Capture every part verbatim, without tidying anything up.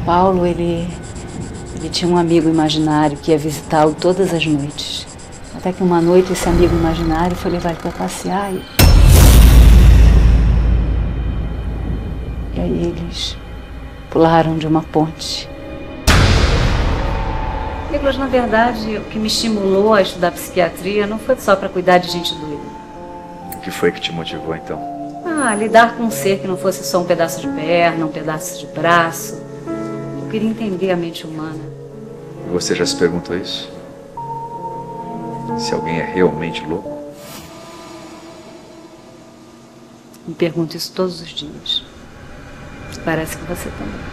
Paulo, ele, ele tinha um amigo imaginário que ia visitá-lo todas as noites. Até que uma noite esse amigo imaginário foi levar ele para passear e... e aí eles pularam de uma ponte. Nicolas, na verdade, o que me estimulou a estudar psiquiatria não foi só para cuidar de gente doida. O que foi que te motivou, então? Ah, lidar com um ser que não fosse só um pedaço de perna, um pedaço de braço. Eu queria entender a mente humana. Você já se perguntou isso? Se alguém é realmente louco? Me pergunto isso todos os dias. Parece que você também.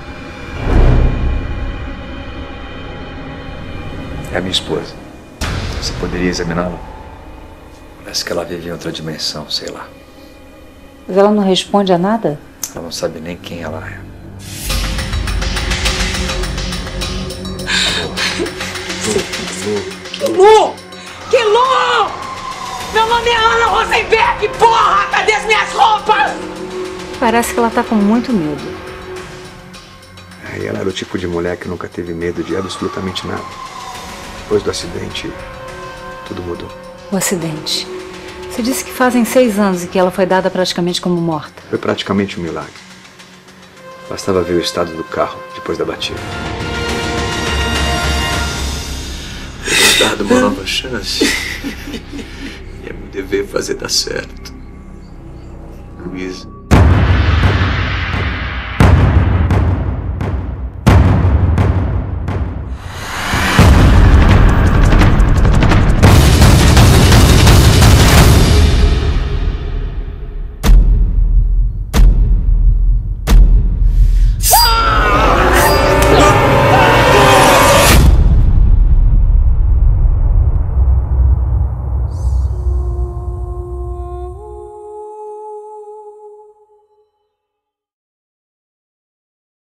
É a minha esposa. Você poderia examiná-la? Parece que ela vive em outra dimensão, sei lá. Mas ela não responde a nada? Ela não sabe nem quem ela é. Lu! Que Lu! Meu nome é Ana Rosenberg, porra! Cadê as minhas roupas? Parece que ela tá com muito medo. É, e ela era o tipo de mulher que nunca teve medo de absolutamente nada. Depois do acidente, tudo mudou. O acidente. Você disse que fazem seis anos e que ela foi dada praticamente como morta. Foi praticamente um milagre. Bastava ver o estado do carro depois da batida. Ter dado uma nova chance. E é meu dever fazer dar certo. Luísa.